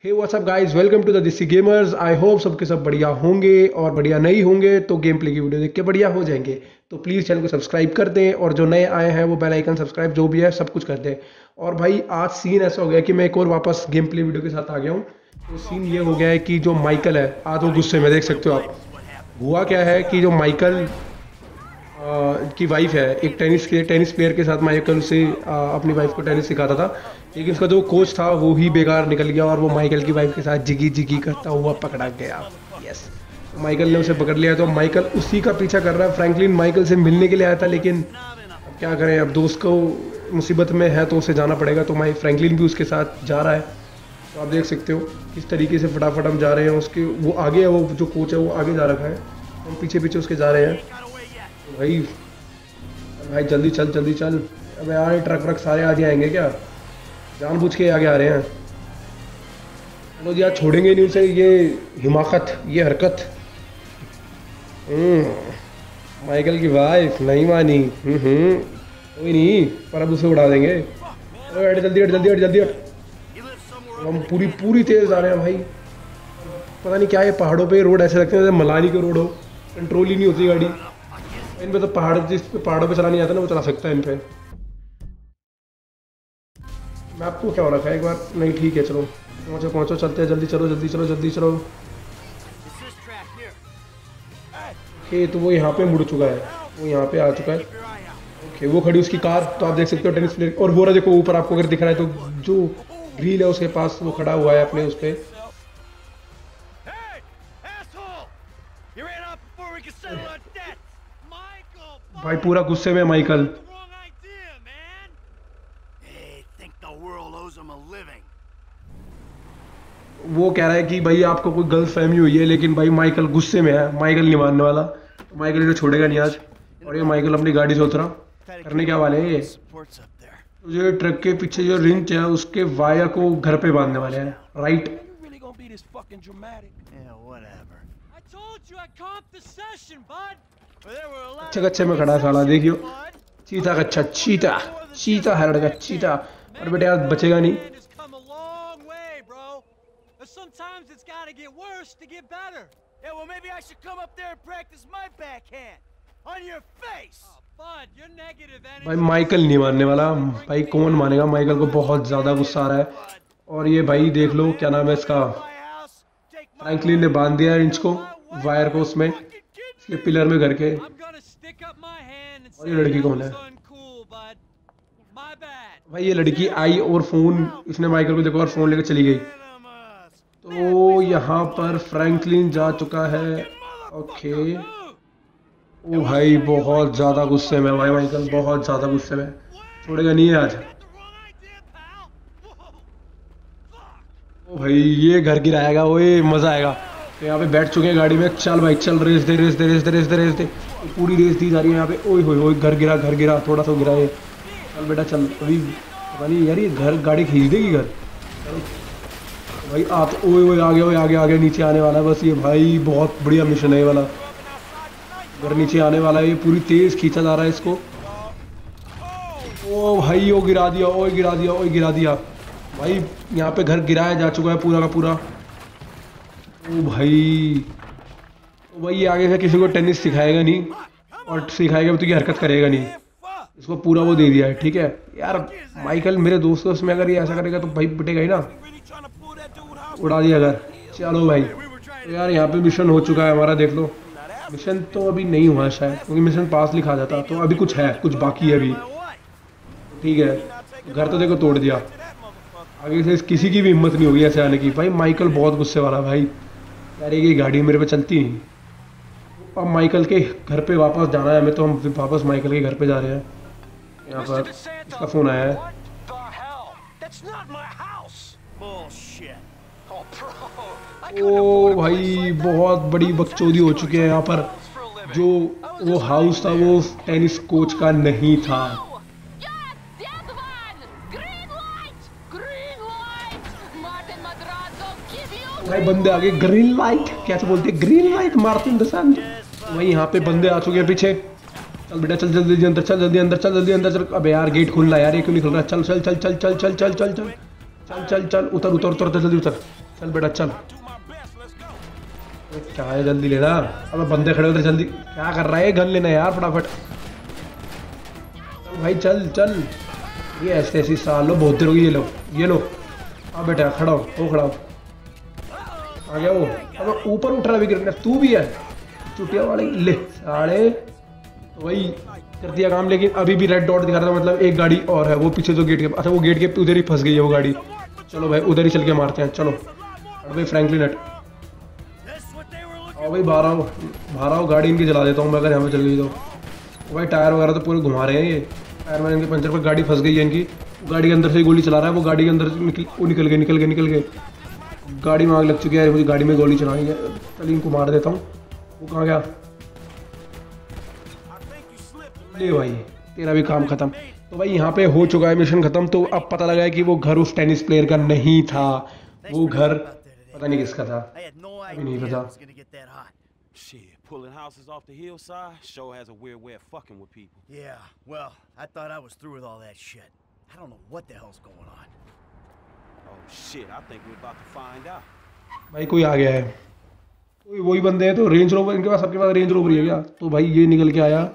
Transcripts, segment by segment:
Hey WhatsApp guys, welcome to the Desi gamers. I hope सबके सब बढ़िया होंगे और बढ़िया नहीं होंगे तो गेम प्ले की वीडियो देख के बढ़िया हो जाएंगे। तो प्लीज़ चैनल को सब्सक्राइब कर दें और जो नए आए हैं वो बेल आइकन सब्सक्राइब जो भी है सब कुछ कर दें। और भाई आज सीन ऐसा हो गया कि मैं एक और वापस गेम प्ले वीडियो के साथ आ गया हूँ। तो सीन ये हो गया है कि जो माइकल है आज वो गुस्से में, देख सकते हो आप। हुआ क्या है कि जो माइकल की वाइफ है, एक टेनिस प्लेयर के साथ माइकल से अपनी वाइफ को टेनिस सिखाता था, लेकिन उसका जो कोच था वो ही बेकार निकल गया और वो माइकल की वाइफ के साथ जिगी जिगी करता हुआ पकड़ा गया। यस, माइकल ने उसे पकड़ लिया। तो माइकल उसी का पीछा कर रहा है। फ्रैंकलिन माइकल से मिलने के लिए आया था, लेकिन अब क्या करें, अब दोस्त को मुसीबत में है तो उसे जाना पड़ेगा। तो फ्रैंकलिन भी उसके साथ जा रहा है। तो आप देख सकते हो किस तरीके से फटाफट हम जा रहे हैं। उसके वो आगे है, वो जो कोच है वो आगे जा रखा है, हम पीछे पीछे उसके जा रहे हैं। भाई भाई जल्दी चल जल्दी चल। अब यार ट्रक व्रक सारे आगे आएंगे क्या? जानबूझ के आगे आ रहे हैं। चलो यार, छोड़ेंगे नहीं उसे। ये हिमाकत, ये हरकत। माइकल की वाइफ नहीं मानी। कोई नहीं, पर अब उसे उड़ा देंगे। अरे जल्दी हट जल्दी हट जल्दी हट। हम पूरी तेज आ रहे हैं भाई। पता नहीं क्या ये पहाड़ों पे रोड ऐसे लगते हैं जैसे मलानी के रोड हो, कंट्रोल ही नहीं होती गाड़ी। इन पे तो पहाड़ों पे चला नहीं आता ना, वो चला सकता है इन पे। मैप को क्या हो रखा है एक बार? नहीं ठीक है, चलो पहुँचो पहुँचो, चलते हैं जल्दी, चलो जल्दी चलो जल्दी चलो। ओके, तो वो यहाँ पे मुड़ चुका है, वो यहाँ पे आ चुका है। ओके, वो खड़ी उसकी कार। तो आप देख सकते हो टेनिस प्लेयर। और वो रहा देखो ऊपर, आपको अगर दिख रहा है तो जो ग्रिल है उसके पास वो खड़ा हुआ है अपने उस पे। भाई पूरा गुस्से में माइकल। वो कह रहा है कि भाई आपको कोई गलत फहमी हुई है, लेकिन भाई माइकल गुस्से में है। माइकल नहीं मानने वाला, तो माइकल इसे छोड़ेगा नहीं आज। और ये माइकल अपनी गाड़ी से उतरा। करने क्या वाले हैं ये? तो जो ट्रक के पीछे जो रिंच है उसके वायर को घर पे बांधने वाले हैं, राइट? अच्छे कच्चे में खड़ा साला, देखियो। चीता कच्चा, चीता चीता है लड़का, चीता। और बेटे आज बचेगा नहीं। Sometimes it's got to get worse to get better. Yeah, well maybe I should come up there and practice my backhand on your face. Oh, bud, you're negative energy. भाई माइकल नहीं मानने वाला। भाई कौन मानेगा? माइकल को बहुत ज्यादा गुस्सा आ रहा है। और ये भाई देख लो, क्या नाम है इसका, फ्रैंकलिन ने बांध दिया इंच को, वायर को उसमें, इसके पिलर में घर के। और ये लड़की कौन है? भाई ये लड़की आई और फोन, इसने माइकल को देखो और फोन लेकर चली गई। तो यहाँ पर फ्रैंकलिन जा चुका है। ओके, ओ भाई बहुत ज़्यादा गुस्से में भाई माइकल, बहुत ज़्यादा गुस्से में। छोड़ेगा नहीं है आज। ओ भाई ये घर गिराएगा, ओए मज़ा आएगा। तो यहाँ पे बैठ चुके हैं गाड़ी में। चल भाई चल, रेस दे रेस दे रेस दे रेस दे रेस दे। तो पूरी रेस दी जा रही है यहाँ पे। ओए होए होए, घर गिरा थोड़ा सा गिरा है। चल बेटा चल, अभी पता नहीं यार ये घर गाड़ी खींच देगी घर। भाई आप ओए आगे नीचे आने वाला है बस ये। भाई बहुत बढ़िया मिशन है ये वाला। घर नीचे आने वाला है, ये पूरी तेज खींचा जा रहा है इसको। ओ भाई ओ गिरा दिया, ओ गिरा दिया भाई। यहाँ पे घर गिराया जा चुका है पूरा का पूरा। ओ भाई ये आगे से किसी को टेनिस सिखाएगा नहीं, और सिखाएगा तो ये हरकत करेगा नहीं। इसको पूरा वो दे दिया है, ठीक है यार। माइकल मेरे दोस्त उसमें अगर ये ऐसा करेगा तो भाई पिटेगा ही ना। उड़ा दिया घर। चलो भाई, तो यार यहाँ पे मिशन हो चुका है हमारा, देख लो। मिशन तो अभी नहीं हुआ शायद, क्योंकि मिशन पास लिखा जाता। तो अभी कुछ है, कुछ बाकी है अभी, ठीक है। घर तो देखो तोड़ दिया। आगे से किसी की भी हिम्मत नहीं होगी ऐसे आने की। भाई माइकल बहुत गुस्से वाला भाई। यार ये गाड़ी मेरे पे चलती नहीं। अब माइकल के घर पे वापस जाना है हमें, तो हम वापस माइकल के घर पे जा रहे हैं। यहाँ पर इसका फोन आया है। ओ भाई बहुत बड़ी बकचोदी हो चुकी है यहाँ पर। जो वो हाउस था वो टेनिस कोच का नहीं था। भाई बंदे आगे, ग्रीन लाइट कैसे बोलते हैं, ग्रीन लाइट मार्टिन दसन। वही यहाँ पे बंदे आ चुके हैं पीछे। चल बेटा चल जल्दी अंदर, चल जल्दी अंदर, चल जल्दी अंदर चल। अबे यार गेट खुल रहा है यार, ये क्यों नहीं खुल रहा? चल चल चल चल चल चल चल चल चल चल चल चल, उतर उतर उतर जल्दी उतर। चल बेटा चल। क्या है जल्दी लेना। अब बंदे खड़े होते जल्दी क्या कर रहा है, गन लेना यार फटाफट। भाई चल चल। ये ऐसे ऐसी साल लो बहुत देर होगी। ये लो हाँ बेटा खड़ा हो खड़ा हो। आ गया वो। अब ऊपर उठ रहा भी तू भी है चुटिया वाले ले साले। तो वही कर दिया काम, लेकिन अभी भी रेड डॉट दिखा रहा था, मतलब एक गाड़ी और है वो पीछे जो गेट के। अच्छा वो गेट के उधर ही फंस गई है वो गाड़ी। चलो भाई उधर ही चल के मारते हैं चलो। भाई फ्रैंकलिन हट आओ भाई बाहर आओ गाड़ी इनकी जला देता हूँ मैं अगर यहाँ पे चल गई तो। भाई टायर वगैरह तो पूरे घुमा रहे हैं ये। टायर में इनके पंचर पर गाड़ी फंस गई है इनकी। गाड़ी के अंदर से गोली चला रहा है वो। गाड़ी के अंदर से निकल गए। गाड़ी में आग लग चुकी है, मुझे गाड़ी में गोली चलानी है। चल इनको मार देता हूँ। वो कहाँ गया। ले भाई तेरा भी काम खत्म। तो भाई यहाँ पे हो चुका है मिशन खत्म। तो अब पता लगा है कि वो घर उस टेनिस प्लेयर का नहीं था, वो घर पता नहीं किसका था, अभी नहीं पता। Shit, pulling houses off the hillside sure has a weird way of fucking with people. Yeah, well, I thought I was through with all that shit. I don't know what the hell's going on. Oh shit, I think we're about to find out. भाई कोई आ गया है, वही बंदे हैं। तो range rover इनके पास, सबके पास रेंज रोवर ही है क्या। तो भाई ये निकल के आया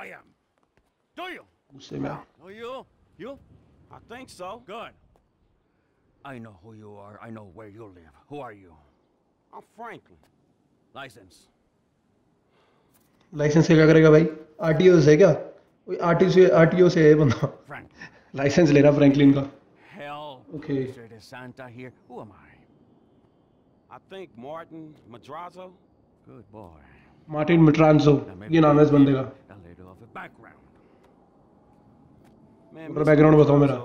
गुस्से में। You? I think so. Good. I know who you are. I know where you live. Who are you? I'm Franklin. License. License से क्या करेगा भाई, आरटीओ से क्या, कोई आरटीओ से है बंदा। लाइसेंस ले रहा फ्रैंकलिन का। Hell. Okay. Mr. DeSanta here. Who am I? I think Martin Madrazo. Good boy. Martin Madrazo ये नाम है इस बंदे का। A little of a background. Man, पूरा बैकग्राउंड बताओ मेरा।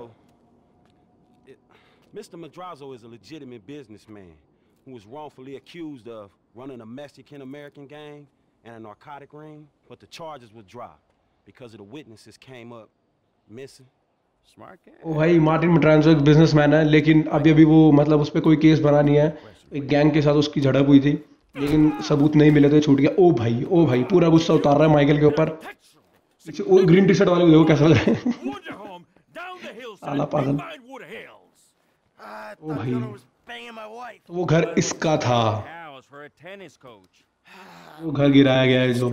Mr. Madrazo is a legitimate businessman who was wrongfully accused of running a Mexican-American gang and a narcotic ring, but the charges were dropped because of the witnesses came up missing. Smart guy. ओ भाई Martin मिट्रांजो एक businessman है, लेकिन अभी वो मतलब उस पर कोई केस बना नहीं है। एक गैंग के साथ उसकी झड़प हुई थी, लेकिन सबूत नहीं मिले थे, छूट गया। ओ भाई पूरा गुस्सा उतार रहा है माइकल के ऊपर। वो ग्रीन टी शर्ट वाले को देखो कैसा लग रहा है। आला पागल। ओ भाई तो वो घर इसका था, वो घर गिराया गया है जो।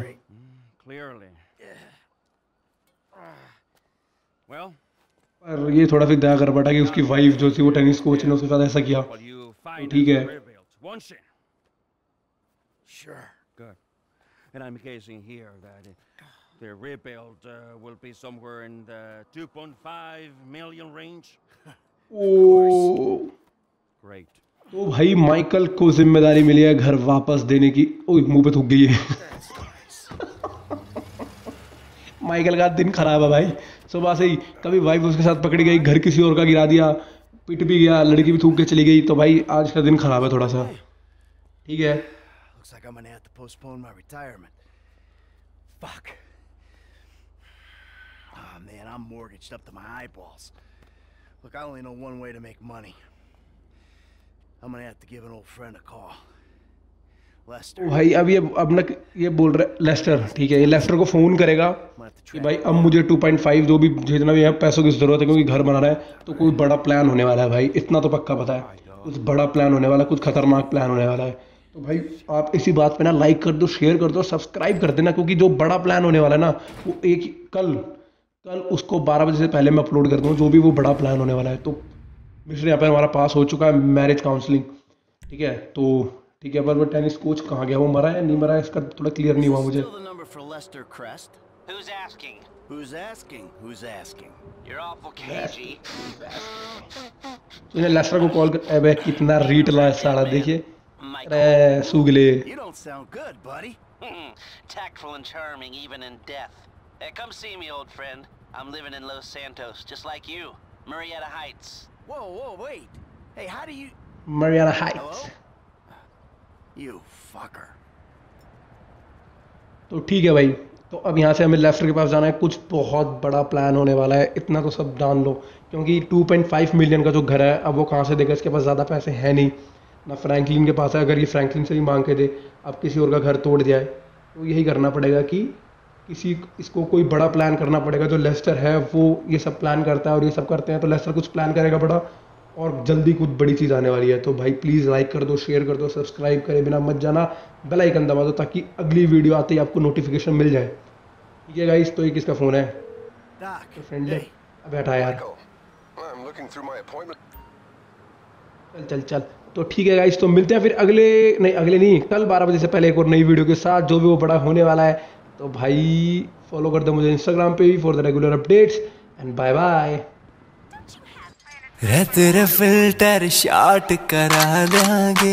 पर ये थोड़ा फिर दया कर बैठा कि उसकी वाइफ जो थी वो टेनिस कोच ने उसके साथ ऐसा किया। तो ठीक है। Sure. Good. And I'm guessing here that the rebuild will be somewhere in the 2.5 million range. O Great. तो भाई माइकल को जिम्मेदारी मिली है घर वापस देने की। ओह मुंह पे थूक गई है। माइकल का दिन खराब है भाई, सुबह से ही कभी वाइफ उसके साथ पकड़ी गई, घर किसी और का गिरा दिया, पिट भी गया, लड़की भी थूक के चली गई। तो भाई आज का दिन खराब है थोड़ा सा। ठीक है। Looks like I'm gonna have to postpone my retirement. Fuck. Oh man, I'm mortgaged up to my eyeballs. Look, I only know one way to make money. I'm gonna have to give an old friend a call. Lester. भाई अब ये बोल रहा Lester, ठीक है, ये Lester को phone करेगा कि भाई अब मुझे 2.5 जो भी जितना भी है पैसों की जरूरत है, क्योंकि घर बनाना है। तो कोई बड़ा प्लान होने वाला है भाई, इतना तो पक्का पता है, कुछ बड़ा प्लान होने वाला है, कुछ खतरनाक प्लान होने वाला है। तो भाई आप इसी बात पे ना लाइक कर दो, शेयर कर दो, सब्सक्राइब कर देना, क्योंकि जो बड़ा प्लान होने वाला है ना वो कल उसको 12 बजे से पहले मैं अपलोड कर दूँ, जो भी वो बड़ा प्लान होने वाला है। तो मिशन यहाँ पे हमारा पास हो चुका है, मैरिज काउंसलिंग। ठीक है, तो ठीक है, पर वो टेनिस कोच कहाँ गया, वो मरा है नहीं मरा है इसका थोड़ा क्लियर नहीं हुआ मुझे। Who's asking? Who's asking? Who's asking? You're awful cagey. तो लेस्टर को कॉल कर। अबे कितना रीट ला साला, देखिए अरे सुगले। You don't sound good, buddy. Tactful and charming even in death. Hey, come see me, old friend. I'm living in Los Santos, just like you. Marietta Heights. Whoa, wait. Hey, how do you... Marietta Heights. Hello? You fucker. तो ठीक है भाई, तो अब यहाँ से हमें Lester के पास जाना है। कुछ बहुत बड़ा प्लान होने वाला है, इतना तो सब जान लो, क्योंकि 2.5 मिलियन का जो घर है अब वो कहाँ से देगा, इसके पास ज़्यादा पैसे हैं नहीं ना, फ्रैंकलिन के पास है। अगर ये फ्रैंकलिन से ही मांग के दे, अब किसी और का घर तोड़ जाए, तो यही करना पड़ेगा कि इसको कोई बड़ा प्लान करना पड़ेगा। जो लेस्टर है वो ये सब प्लान करता है और ये सब करते हैं, तो लेस्टर कुछ प्लान करेगा बड़ा और जल्दी कुछ बड़ी चीज़ आने वाली है। तो भाई प्लीज़ लाइक कर दो, शेयर कर दो, सब्सक्राइब करे बिना मत जाना, बेल आइकन दबा दो ताकि अगली वीडियो आते ही आपको नोटिफिकेशन मिल जाए। ठीक है गाइस, तो ये किसका फ़ोन है? तो फ्रेंड है, बैठा यार, चल चल चल। तो ठीक है गाइस, तो मिलते हैं फिर अगले नहीं, कल 12 बजे से पहले एक और नई वीडियो के साथ, जो भी वो बड़ा होने वाला है। तो भाई फॉलो कर दो मुझे इंस्टाग्राम पे भी for the regular updates and bye bye. तेरे फिल्टर शॉट करा देंगे,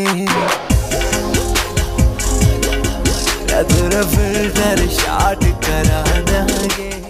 तेरे फिल्टर शॉट करा देंगे।